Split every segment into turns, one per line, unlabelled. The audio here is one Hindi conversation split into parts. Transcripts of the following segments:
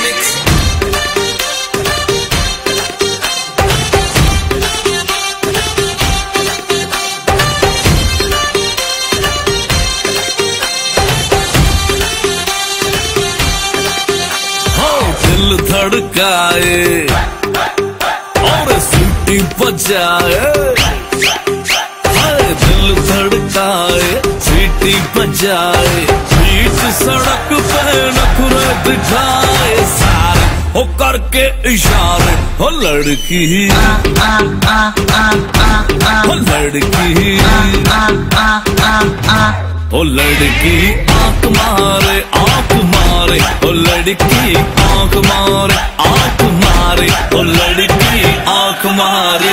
remix. दिल धड़काए और सीटी बजाए, दिल धड़काए सीटी बजाए, बीच सड़क पे नखरे दिखाए, सारे हो करके इशारे, हो लड़की हो लड़की ओ लड़की आंख मारे आंख मारे, ओ लड़की आंख मारे आंख मारे, ओ लड़की आंख मारे।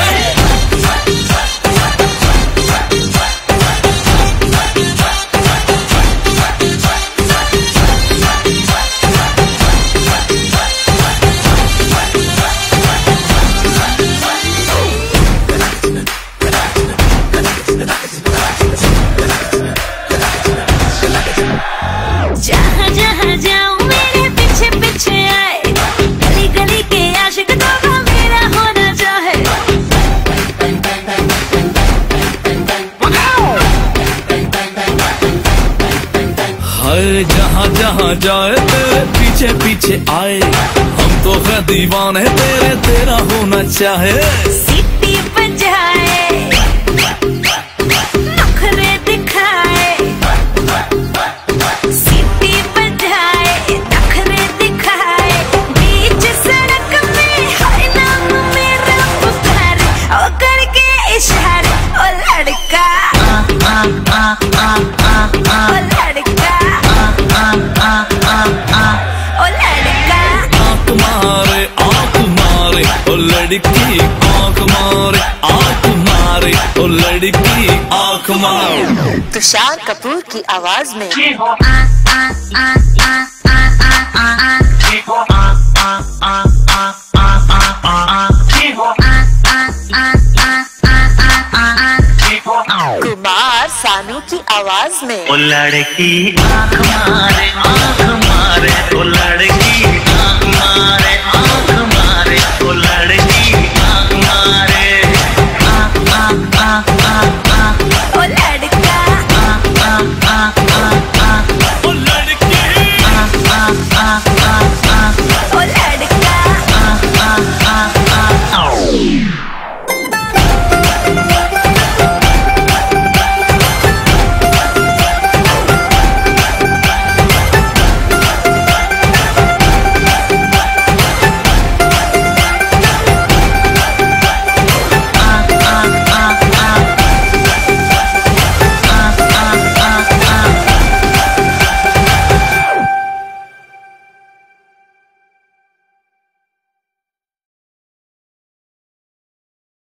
जहाँ जहाँ जाऊँ मेरे पीछे पीछे आए, गली गली के आशिक तो मेरा होना चाहे।
हाय जहाँ जहाँ जाए तेरे पीछे पीछे आए, हम तो है दीवाने तेरे, तेरा होना चाहे।
सीटी बजाए नखरे दिखाए,
लड़की आंख मारे आंख मारे, ओ लड़की आंख मारे।
तुषार कपूर की आवाज में कुमार सानू की आवाज में
ओ लड़की आंख मारे, ओ लड़की